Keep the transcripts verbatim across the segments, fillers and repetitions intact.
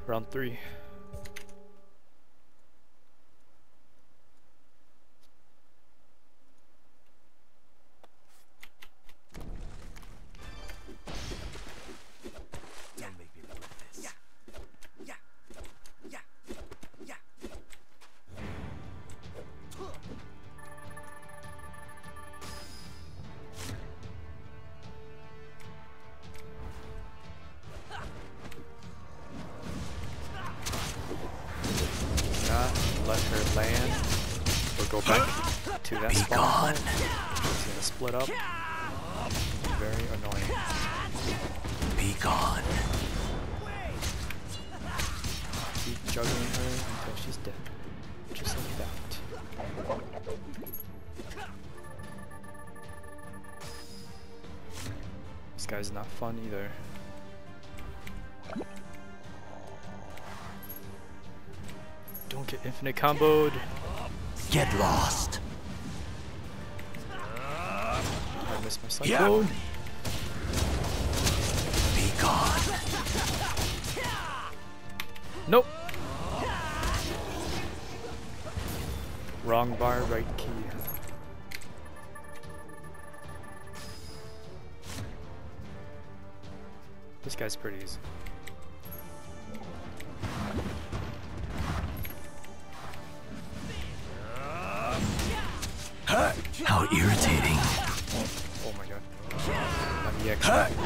Round three. Let her land or go back to that Be spawn. gone. She's gonna split up. Very annoying. Be gone. Keep juggling her until she's dead. Just like that. This guy's not fun either. Don't get infinite comboed. Get lost. I missed my cyclone. Yeah. Be gone. Nope. Wrong bar, right key. This guy's pretty easy. How irritating. Oh my god. I'm E X.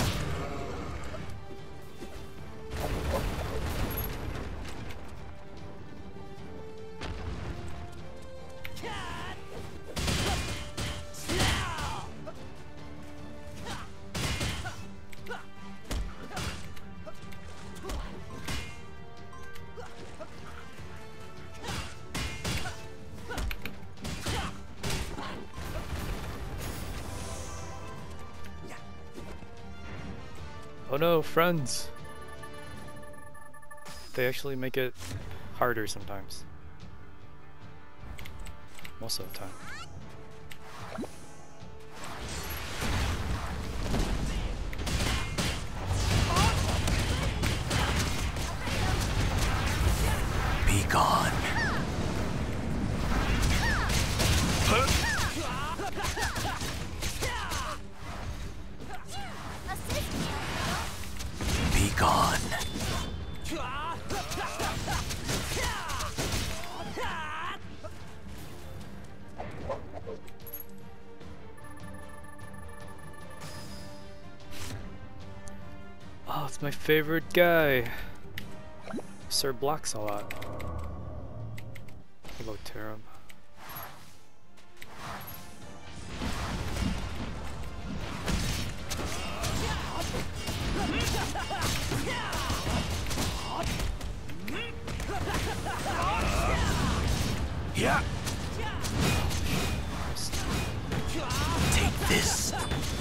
Oh no, friends! They actually make it harder sometimes. Most of the time. Be gone. Be gone. Oh, it's my favorite guy. Sir blocks a lot. Hello, Tarum. Yeah. Take this.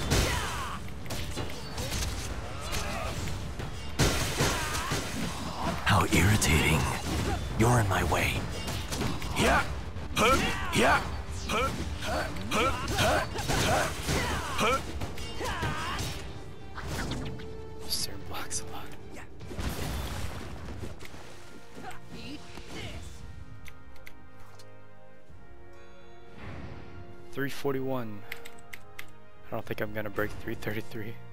How irritating. You're in my way. Yeah. Huh? Yeah. Huh? Huh? Huh? Huh? Huh? Sir blocks a lot. three forty-one. I don't think I'm gonna break three thirty-three.